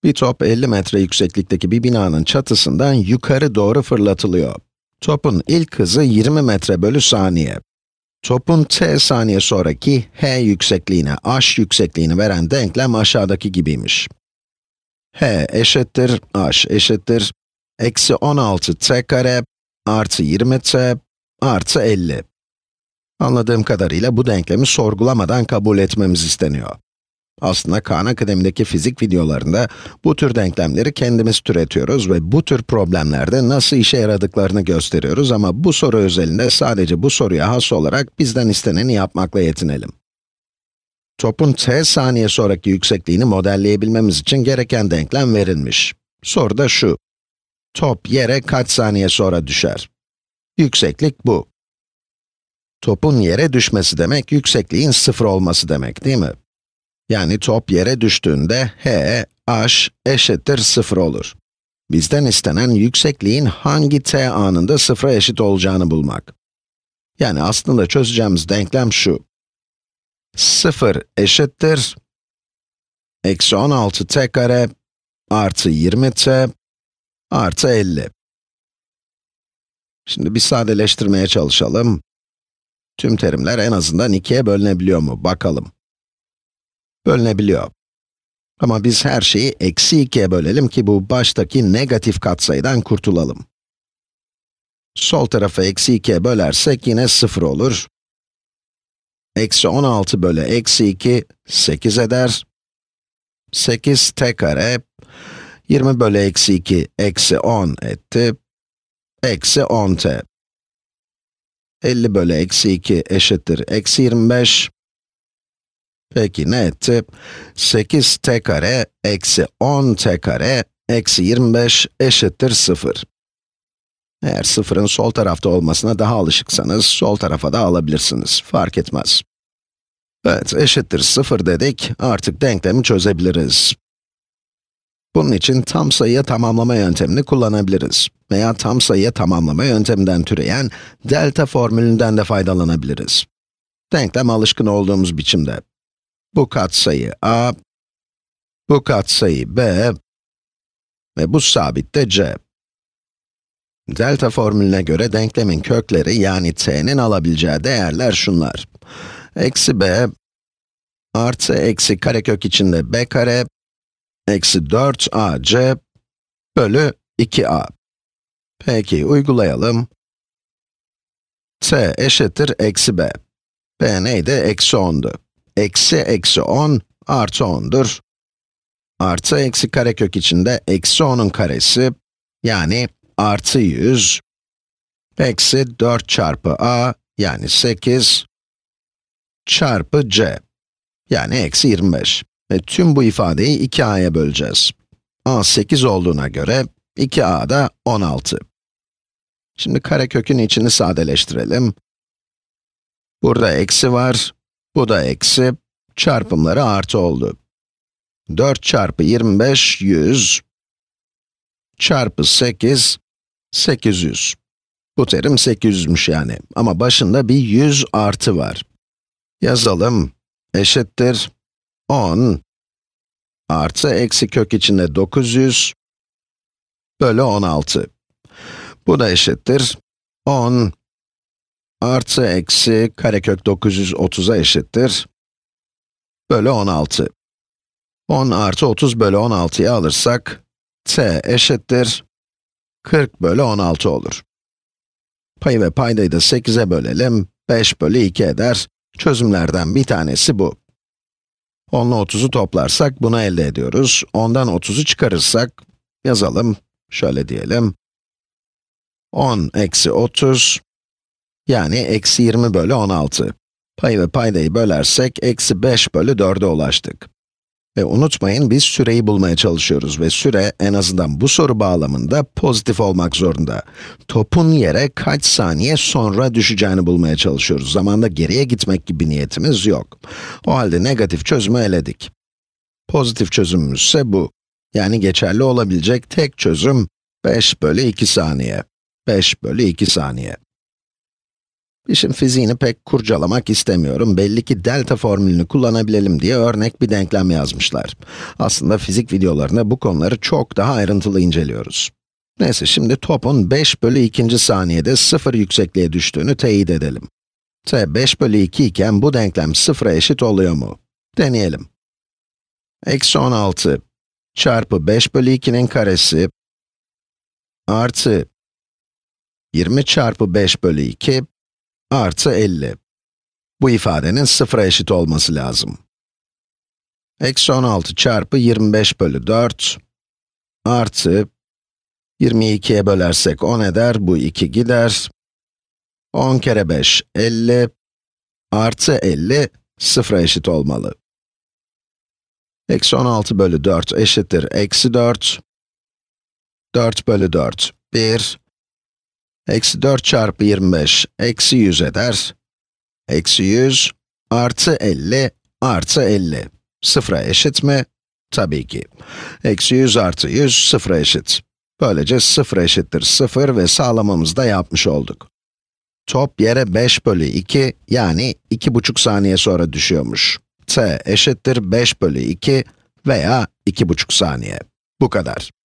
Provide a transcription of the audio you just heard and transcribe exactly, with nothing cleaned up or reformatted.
Bir top elli metre yükseklikteki bir binanın çatısından yukarı doğru fırlatılıyor. Topun ilk hızı yirmi metre bölü saniye. Topun t saniye sonraki h yüksekliğine, h yüksekliğini veren denklem aşağıdaki gibiymiş. H eşittir, h eşittir, eksi on altı t kare artı yirmi t artı elli. Anladığım kadarıyla bu denklemi sorgulamadan kabul etmemiz isteniyor. Aslında Khan Akademi'deki fizik videolarında bu tür denklemleri kendimiz türetiyoruz ve bu tür problemlerde nasıl işe yaradıklarını gösteriyoruz ama bu soru özelinde sadece bu soruya has olarak bizden isteneni yapmakla yetinelim. Topun t saniye sonraki yüksekliğini modelleyebilmemiz için gereken denklem verilmiş. Soru da şu: top yere kaç saniye sonra düşer? Yükseklik bu. Topun yere düşmesi demek, yüksekliğin sıfır olması demek, değil mi? Yani top yere düştüğünde h, h eşittir sıfır olur. Bizden istenen yüksekliğin hangi t anında sıfıra eşit olacağını bulmak. Yani aslında çözeceğimiz denklem şu: sıfır eşittir eksi on altı t kare artı yirmi t artı elli. Şimdi bir sadeleştirmeye çalışalım. Tüm terimler en azından ikiye bölünebiliyor mu? Bakalım. Bölünebiliyor. Ama biz her şeyi eksi ikiye bölelim ki bu baştaki negatif katsayıdan kurtulalım. Sol tarafı eksi ikiye bölersek yine sıfır olur. Eksi on altı bölü eksi iki, sekiz eder. sekiz t kare, yirmi bölü eksi iki, eksi on etti. Eksi on t. elli bölü eksi iki eşittir eksi yirmi beş. Peki ne etti? sekiz t kare eksi on t kare eksi yirmi beş eşittir sıfır. Eğer sıfırın sol tarafta olmasına daha alışıksanız, sol tarafa da alabilirsiniz. Fark etmez. Evet, eşittir sıfır dedik, artık denklemi çözebiliriz. Bunun için tam sayıya tamamlama yöntemini kullanabiliriz. Veya tam sayıya tamamlama yönteminden türeyen delta formülünden de faydalanabiliriz. Denklem alışkın olduğumuz biçimde. Bu katsayı a, bu katsayı b ve bu sabit de c. Delta formülüne göre denklemin kökleri, yani t'nin alabileceği değerler şunlar: eksi b artı eksi karekök içinde b kare eksi dört a c bölü iki a. Peki, uygulayalım. T eşittir eksi b. B neydi? Eksi ondu. Eksi eksi on artı ondur. Artı eksi karekök içinde eksi onun karesi, yani artı yüz, eksi dört çarpı a, yani sekiz, çarpı c, yani eksi yirmi beş. Ve tüm bu ifadeyi iki a'ya böleceğiz. A sekiz olduğuna göre iki a da on altı. Şimdi karekökün içini sadeleştirelim. Burada eksi var, bu da eksi, çarpımları artı oldu. dört çarpı yirmi beş, yüz, çarpı sekiz, sekiz yüz. Bu terim sekiz yüzmüş yani, ama başında bir yüz artı var. Yazalım, eşittir on artı eksi kök içinde dokuz yüz bölü on altı. Bu da eşittir on artı eksi karekök dokuz yüz otuza eşittir bölü on altı. on artı otuz bölü on altı'yı alırsak, t eşittir kırk bölü on altı olur. Payı ve paydayı da sekize bölelim, beş bölü iki eder. Çözümlerden bir tanesi bu. on ile otuzu toplarsak bunu elde ediyoruz. ondan otuzu çıkarırsak, yazalım, şöyle diyelim. on eksi otuz, yani eksi yirmi bölü on altı. Payı ve paydayı bölersek, eksi beş bölü dörde ulaştık. Ve unutmayın, biz süreyi bulmaya çalışıyoruz ve süre, en azından bu soru bağlamında, pozitif olmak zorunda. Topun yere kaç saniye sonra düşeceğini bulmaya çalışıyoruz. Zamanda geriye gitmek gibi niyetimiz yok. O halde negatif çözümü eledik. Pozitif çözümümüz ise bu. Yani geçerli olabilecek tek çözüm, beş bölü iki saniye. beş bölü iki saniye. İşin fiziğini pek kurcalamak istemiyorum. Belli ki delta formülünü kullanabilelim diye örnek bir denklem yazmışlar. Aslında fizik videolarında bu konuları çok daha ayrıntılı inceliyoruz. Neyse, şimdi topun beş bölü ikinci saniyede sıfır yüksekliğe düştüğünü teyit edelim. T beş bölü iki iken bu denklem sıfıra eşit oluyor mu? Deneyelim. Eksi on altı çarpı beş bölü ikinin karesi artı yirmi çarpı beş bölü iki artı elli. Bu ifadenin sıfıra eşit olması lazım. Eksi on altı çarpı yirmi beş bölü dört artı yirmiyi ikiye bölersek on eder, bu iki gider. on kere beş, elli artı elli sıfıra eşit olmalı. Eksi on altı bölü dört eşittir eksi dört. dört bölü dört, bir. Eksi dört çarpı yirmi beş, eksi yüz eder. Eksi yüz artı elli artı elli. Sıfıra eşit mi? Tabii ki. Eksi yüz artı yüz sıfıra eşit. Böylece sıfır eşittir sıfır ve sağlamamızı da yapmış olduk. Top yere beş bölü iki, yani iki buçuk saniye sonra düşüyormuş. T eşittir beş bölü iki veya iki buçuk saniye. Bu kadar.